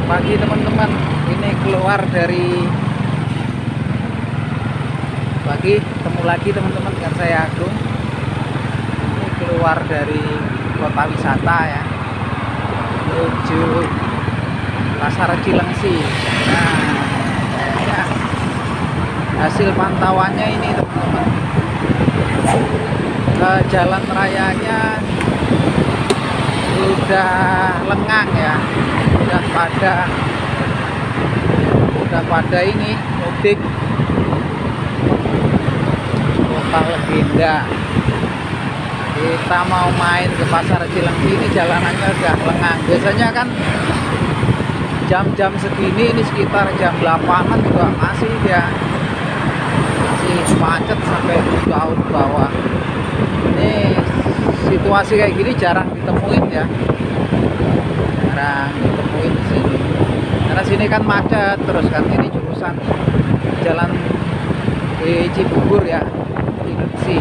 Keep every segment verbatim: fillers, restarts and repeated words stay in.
Pagi teman-teman, ini keluar dari pagi ketemu lagi teman-teman dengan saya Agung. Ini keluar dari kota wisata ya, menuju Pasar Cilengsi. Nah, ya, hasil pantauannya ini teman-teman, ke jalan rayanya udah lengang ya, udah pada udah pada ini mudik kota legenda. Kita mau main ke Pasar Cilengsi, ini jalanannya udah lengang. Biasanya kan jam-jam segini, ini sekitar jam delapanan juga masih ya, masih macet sampai jauh ke bawah. Ini situasi kayak gini jarang ditemuin ya, jarang ditemuin di sini. Karena sini kan macet terus kan, ini jurusan jalan di Cibubur ya, Cilengsi.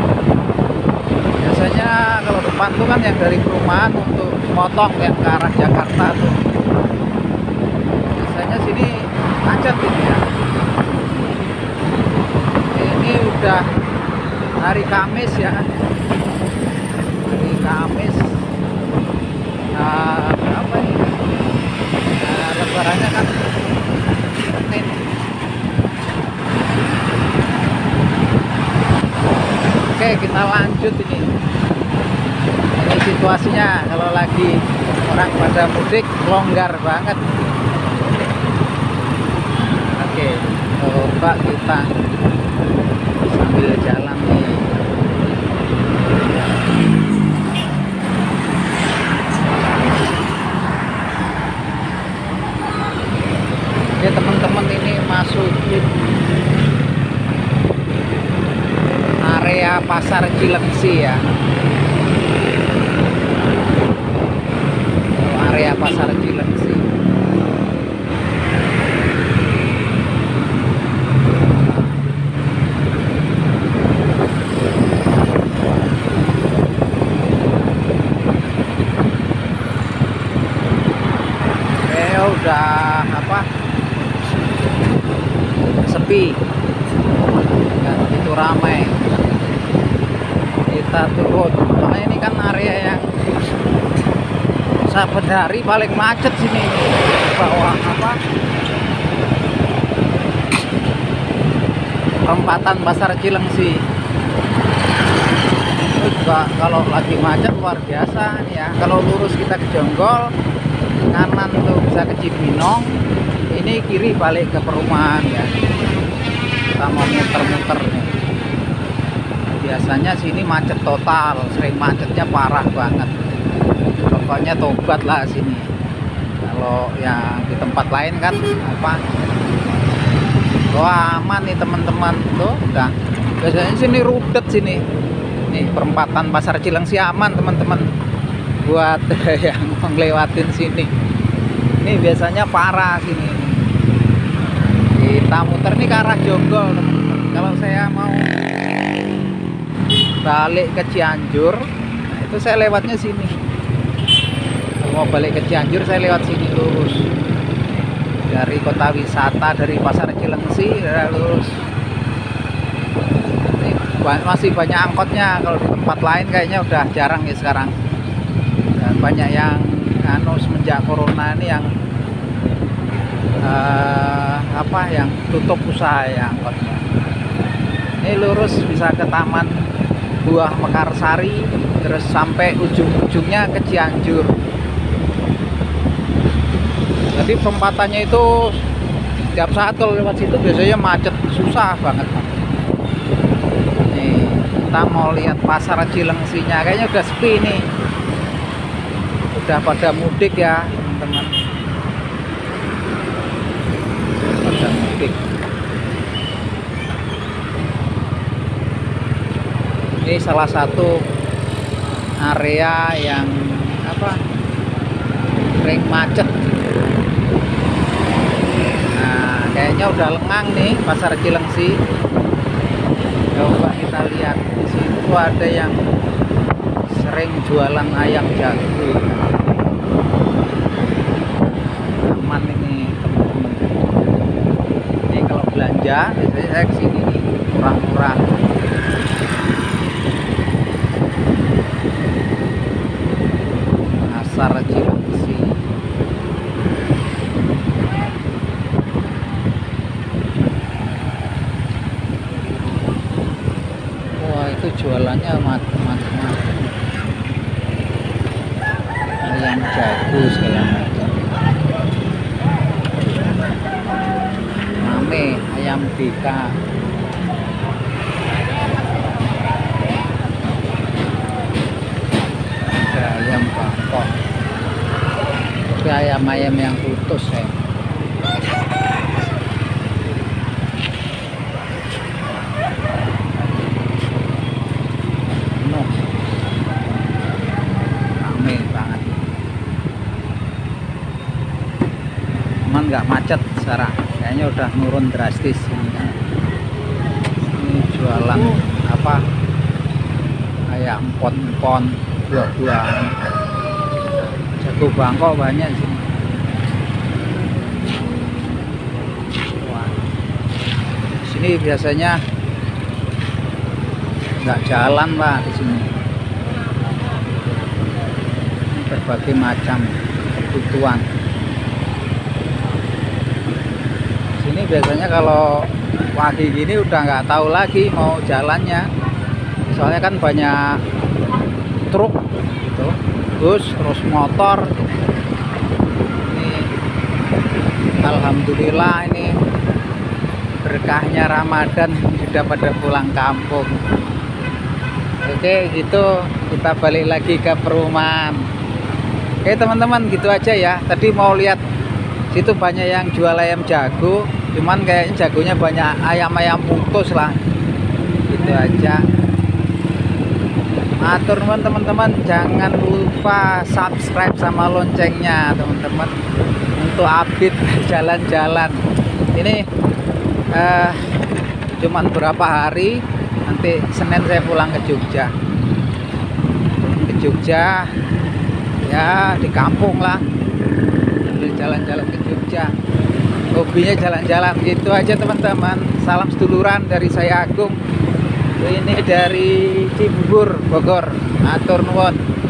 Biasanya kalau depan tuh kan yang dari perumahan untuk motong yang ke arah Jakarta tuh. Biasanya sini macet ini ya. Ini udah hari Kamis ya. Hari Kamis. Nah, berapa ini? Nah, lebarannya kan Senin. Oke, kita lanjut ini. Ini situasinya kalau lagi orang pada mudik longgar banget. Oke, coba kita sambil jalan nih. Ya teman-teman, ini masukin area Pasar Cilengsi ya. Area Pasar Cilengsi. Eh udah apa? Sepi. Nggak begitu ramai. Kita turun. Soalnya ini kan area yang saben hari paling macet sini, bawah apa perempatan Pasar Cilengsi. Itu juga kalau lagi macet luar biasa nih ya. Kalau lurus kita ke Jonggol, kanan tuh bisa ke Cibinong, ini kiri balik ke perumahan ya. Kita mau muter-muter nih. Biasanya sini macet total, sering macetnya parah banget. Pokoknya tobat lah sini. Kalau yang di tempat lain kan apa, wah aman nih teman-teman tuh udah. Biasanya sini rudet sini. Nih perempatan Pasar Cilengsi aman teman-teman buat yang ngelewatin sini. Ini biasanya parah sini. Kita muter nih ke arah Jonggol teman-teman. Kalau saya mau balik ke Cianjur, nah itu saya lewatnya sini. Mau balik ke Cianjur saya lewat sini lurus dari kota wisata, dari Pasar Cilengsi lurus. Ini masih banyak angkotnya. Kalau di tempat lain kayaknya udah jarang ya sekarang. Dan banyak yang anu semenjak corona ini yang uh, apa yang tutup usaha ya angkotnya. Ini lurus bisa ke Taman Buah Mekarsari, terus sampai ujung-ujungnya ke Cianjur. Jadi perempatannya itu setiap saat kalau lewat situ biasanya macet, susah banget. Nih, kita mau lihat Pasar Cilengsinya, kayaknya udah sepi nih. Udah pada mudik ya, teman-teman. Pada mudik. Ini salah satu area yang apa? Sering macet. Nah, kayaknya udah lengang nih Pasar Cilengsi. Coba kita lihat di situ ada yang sering jualan ayam jago. Aman Jogja biasanya saya kesini nih, murah-murah. Pasar Cilengsi. Wah, itu jualannya macam-macam. Ayam jago segala macam. Mame, ayam bika. Ada ayam bangkok. Tapi ayam-ayam yang putus ya. Penuh. Rame banget. Cuman nggak macet sekarang. Kayaknya udah nurun drastis ini. Ini jualan apa? Kayak empon-empon, buah-buahan. Jago bangkok banyak sih. Wah. Sini biasanya nggak jalan Pak di sini. Berbagai macam kebutuhan. Sini biasanya kalau pagi gini udah nggak tahu lagi mau jalannya. Soalnya kan banyak truk gitu. Bus, terus motor. Ini alhamdulillah ini berkahnya Ramadan sudah pada pulang kampung. Oke, gitu kita balik lagi ke perumahan. Oke teman-teman, gitu aja ya. Tadi mau lihat situ banyak yang jual ayam jago, cuman kayaknya jagonya banyak ayam-ayam putus lah. Gitu aja. Matur nuwun teman-teman, jangan lupa subscribe sama loncengnya teman-teman untuk update jalan-jalan. Ini eh, cuman berapa hari, nanti Senin saya pulang ke Jogja. Ke Jogja ya, di kampung lah, jalan-jalan ke Jogja. Hobinya jalan-jalan, gitu aja teman-teman. Salam seduluran dari saya Agung. Ini dari Cibubur, Bogor. Atur nuwun.